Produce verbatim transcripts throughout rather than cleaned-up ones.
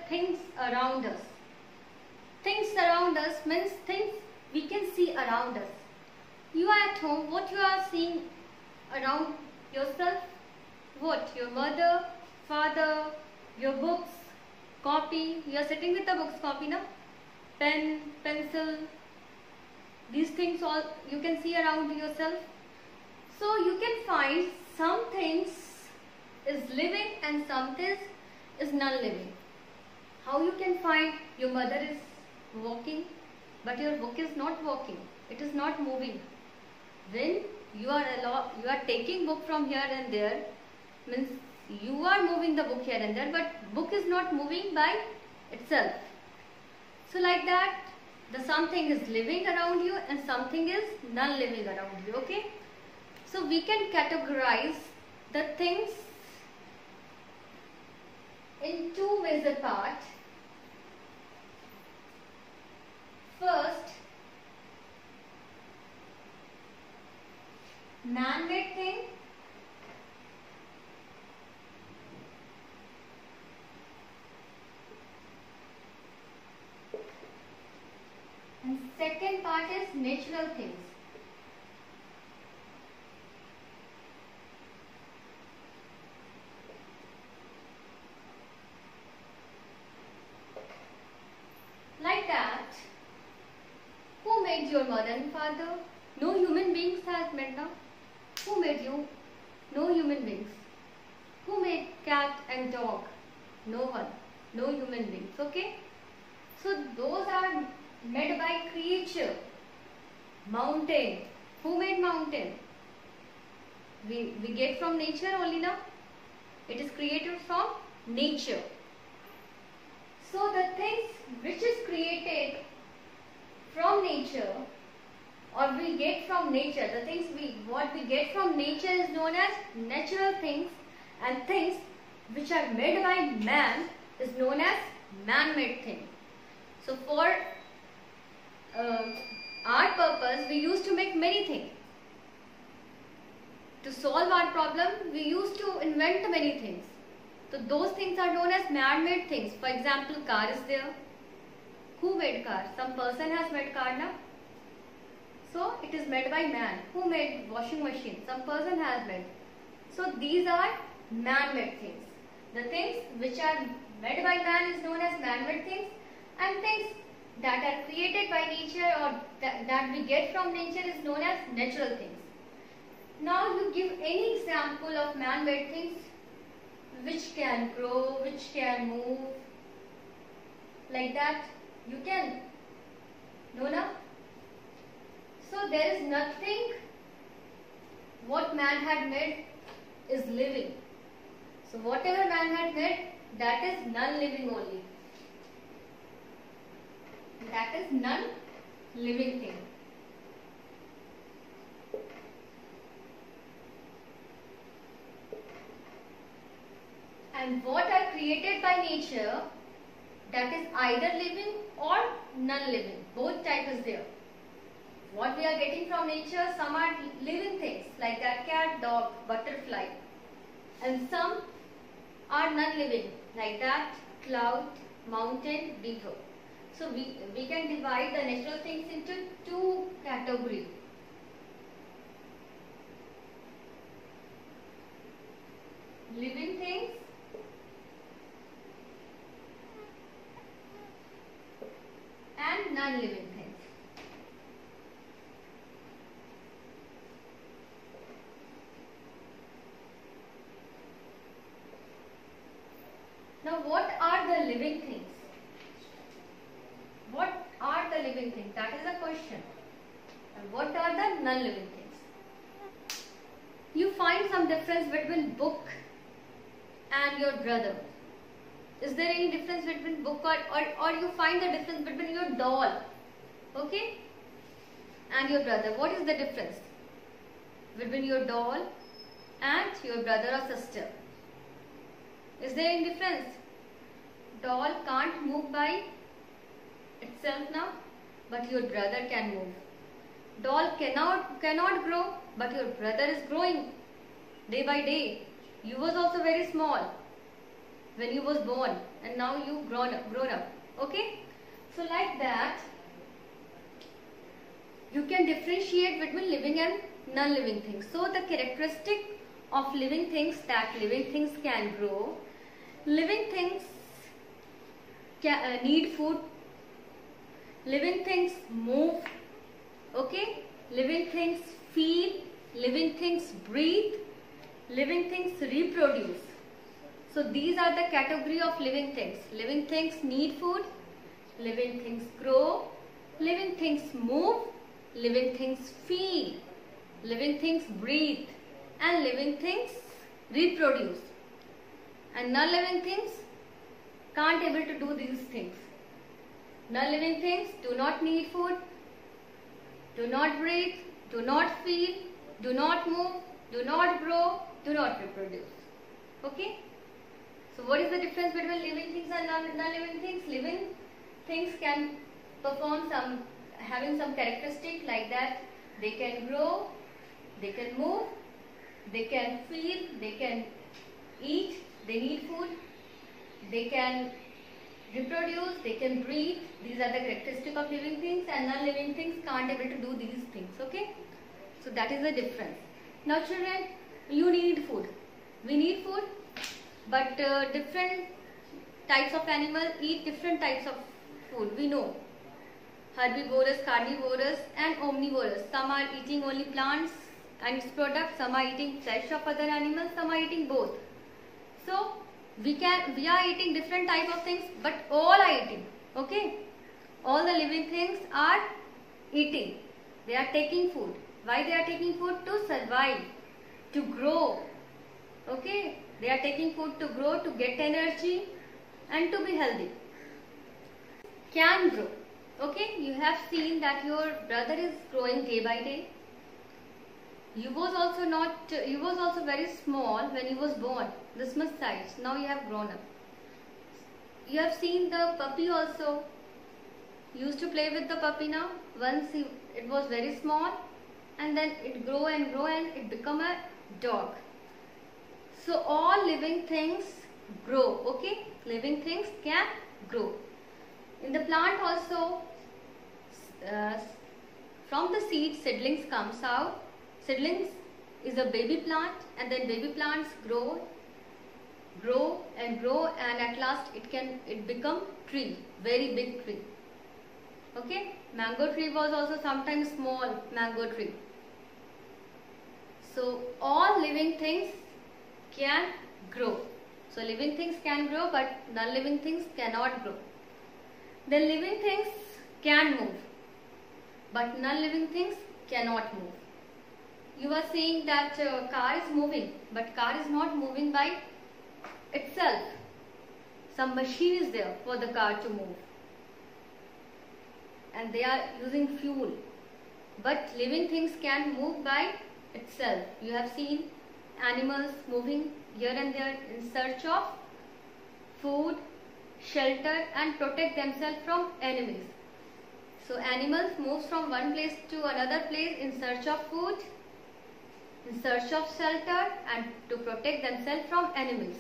things around us. Things around us means things we can see around us. You are at home, what you are seeing around yourself? What? Your mother, father, your books, copy. You are sitting with the books, copy, na? Pen, pencil. These things all you can see around yourself. So you can find some things is living and some things is non-living. How you can find your mother is walking, but your book is not walking. It is not moving. When you are allow, you are taking book from here and there, means you are moving the book here and there, but book is not moving by itself. So like that, the something is living around you and something is non-living around you. Okay. So we can categorize the things in two major parts. First, man-made thing. And second part is natural things. Like that, who made your mother and father? No human beings has made now. Who made you? No human beings. Who made cat and dog? No one. No human beings. Okay? So those are made by creature. Mountain. Who made mountain? We, we get from nature only now. It is created from nature. So the things which is created from nature or we get from nature, the things we what we get from nature is known as natural things, and things which are made by man is known as man-made thing. So for uh, our purpose, we used to make many things. To solve our problem, we used to invent many things. So those things are known as man-made things. For example, car is there. Who made car? Some person has made car now. So it is made by man. Who made washing machine? Some person has made. So these are man-made things. The things which are made by man is known as man-made things, and things that are created by nature or that, that we get from nature is known as natural things. Now you give any example of man-made things which can grow, which can move, like that. You can. No, no? So there is nothing what man had made is living. So whatever man had made, that is non-living only. That is non-living thing. And what are created by nature, that is either living or non-living. Both type is there. What we are getting from nature, some are living things like that cat, dog, butterfly. And some are non-living like that cloud, mountain, beaver. So we, we can divide the natural things into two categories. Living things and non-living things. Now what are the living things? What are the living things? That is the question. And what are the non-living things? You find some difference between book and your brother. Is there any difference between book or, or, or you find the difference between your doll, okay, and your brother? What is the difference between your doll and your brother or sister? Is there any difference? Doll can't move by itself now, but your brother can move. Doll cannot, cannot grow, but your brother is growing day by day. You was also very small when you was born and now you grown up, grown up. Okay, so like that you can differentiate between living and non-living things. So the characteristic of living things, that living things can grow, living things can, uh, need food, living things move, okay, living things feel, living things breathe, living things reproduce. So these are the category of living things. Living things need food, living things grow, living things move, living things feel, living things breathe, and living things reproduce. And non-living things can't able to do these things. Non-living things do not need food, do not breathe, do not feel, do not move, do not grow, do not reproduce. Okay? So what is the difference between living things and non-living things? Living things can perform some, having some characteristic like that. They can grow, they can move, they can feel, they can eat, they need food, they can reproduce, they can breathe. These are the characteristics of living things, and non-living things can't able to do these things. Okay? So that is the difference. Now children, you need food. We need food, but uh, different types of animals eat different types of food. We know herbivorous, carnivorous and omnivorous. Some are eating only plants and its products, some are eating flesh of other animals, some are eating both. So we can we are eating different type of things, but all are eating. Okay, all the living things are eating. They are taking food. Why they are taking food? To survive, to grow. Okay, they are taking food to grow, to get energy and to be healthy. Can grow. Okay, you have seen that your brother is growing day by day. You was also not, you was also very small when he was born, this much size. Now you have grown up. You have seen the puppy also. You used to play with the puppy now. Once he, it was very small, and then it grow and grow and it become a dog. So all living things grow. Okay, living things can grow. In the plant also, uh, from the seed seedlings comes out. Seedlings is a baby plant, and then baby plants grow, grow and grow, and at last it can it become tree, very big tree. Okay, mango tree was also sometimes small mango tree. So all living things can grow. So living things can grow, but non-living things cannot grow. Then living things can move, but non-living things cannot move. You are saying that uh, car is moving, but car is not moving by itself. Some machine is there for the car to move, and they are using fuel. But living things can move by itself. You have seen animals moving here and there in search of food, shelter and protect themselves from enemies. So animals move from one place to another place in search of food, in search of shelter and to protect themselves from enemies.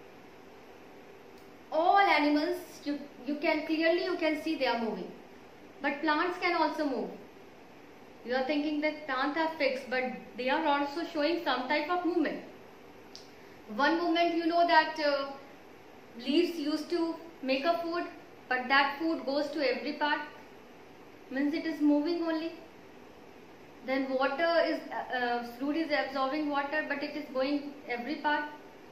All animals, you, you can clearly you can see they are moving. But plants can also move. You are thinking that plants are fixed, but they are also showing some type of movement. One movement, you know that uh, leaves used to make a food, but that food goes to every part, means it is moving only. Then water is, uh, uh, fruit is absorbing water, but it is going every part.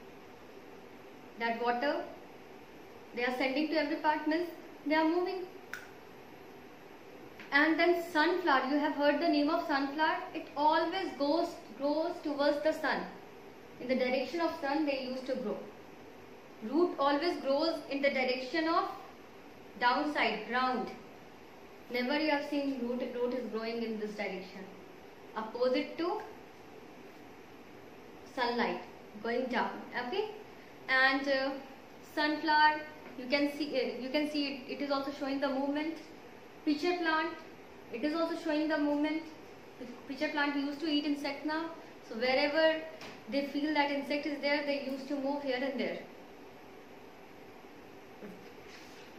That water they are sending to every part, means they are moving. And then sunflower, you have heard the name of sunflower. It always goes grows towards the sun. In the direction of sun they used to grow. Root always grows in the direction of downside, ground. Never you have seen root, root is growing in this direction. Opposite to sunlight, going down. Okay, and uh, sunflower, you can see uh, you can see it, it is also showing the movement. Pitcher plant, it is also showing the movement. Pitcher plant used to eat insect now, so wherever they feel that insect is there, they used to move here and there.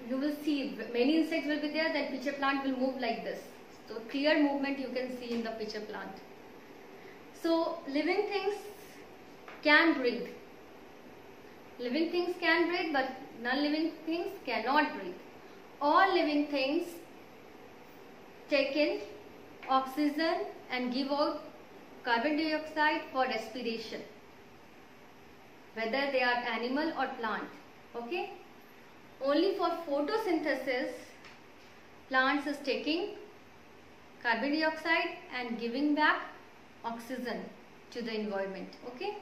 you will see many insects will be there, then pitcher plant will move like this. So clear movement you can see in the pitcher plant. So living things can breathe. Living things can breathe, but non-living things cannot breathe. All living things take in oxygen and give out carbon dioxide for respiration, whether they are animal or plant. Okay? Only for photosynthesis, plants is taking carbon dioxide and giving back oxygen to the environment. Okay?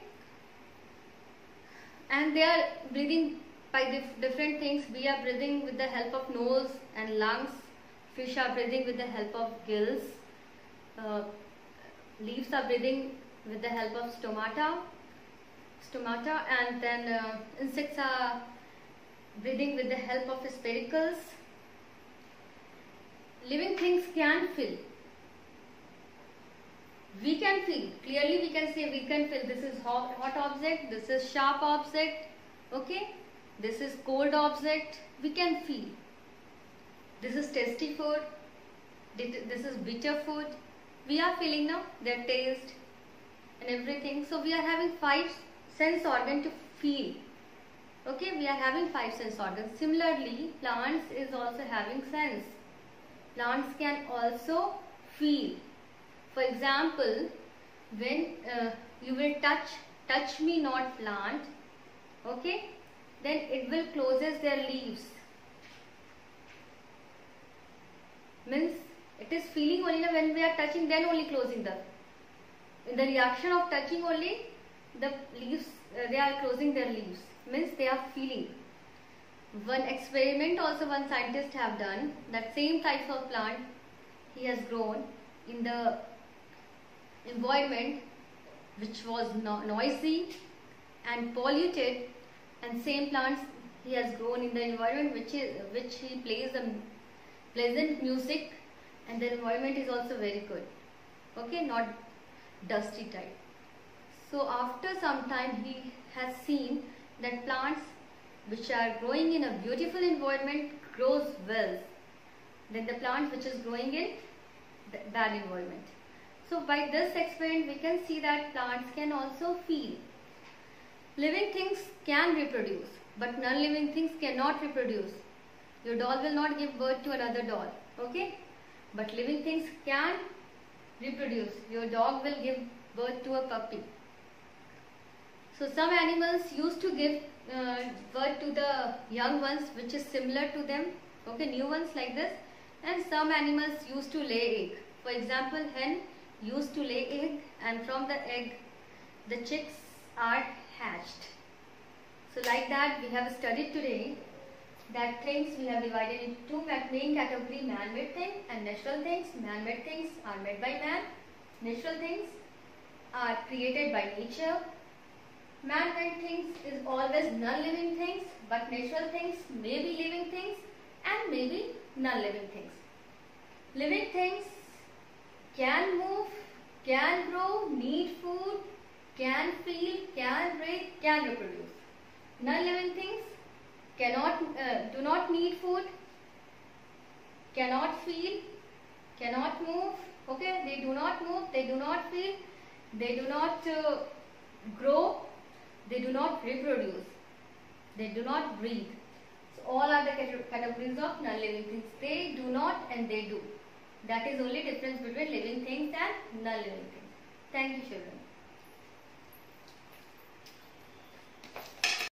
And they are breathing by dif different things. We are breathing with the help of nose and lungs. Fish are breathing with the help of gills. Uh, leaves are breathing with the help of stomata. Stomata, and then uh, insects are breathing with the help of spiracles. Living things can feel. We can feel. Clearly we can say we can feel. This is hot, hot object. This is sharp object. Okay. This is cold object. We can feel. This is tasty food. This is bitter food. We are feeling now their taste and everything. So we are having five sense organ to feel. Okay, we are having five sense organs. Similarly, plants is also having sense. Plants can also feel. For example, when uh, you will touch, touch me not plant, okay, then it will closes their leaves. Means it is feeling only when we are touching, then only closing the. In the reaction of touching only, the leaves, uh, they are closing their leaves. Means they are feeling. One experiment also one scientist have done, that same type of plant he has grown in the environment which was no noisy and polluted, and same plants he has grown in the environment which is which he plays a pleasant music, and the environment is also very good. Okay, not dusty type. So after some time he has seen that plants which are growing in a beautiful environment grows well than the plant which is growing in bad environment. So by this experiment we can see that plants can also feel. Living things can reproduce, but non-living things cannot reproduce. Your doll will not give birth to another doll, okay? But living things can reproduce. Your dog will give birth to a puppy. So some animals used to give uh, birth to the young ones which is similar to them, okay, new ones like this, and some animals used to lay egg. For example, hen used to lay egg, and from the egg the chicks are hatched. So like that we have studied today that things we have divided into two main categories: man-made things and natural things. Man-made things are made by man. Natural things are created by nature. Man-made things is always non-living things, but natural things may be living things and maybe non-living things. Living things can move, can grow, need food, can feel, can breathe, can reproduce. Non-living things cannot, uh, do not need food, cannot feel, cannot move. Okay, they do not move, they do not feel, they do not uh, grow, they do not reproduce, they do not breathe. So all are the categories of non-living things. They do not and they do. That is only difference between living things and non-living things. Thank you, children.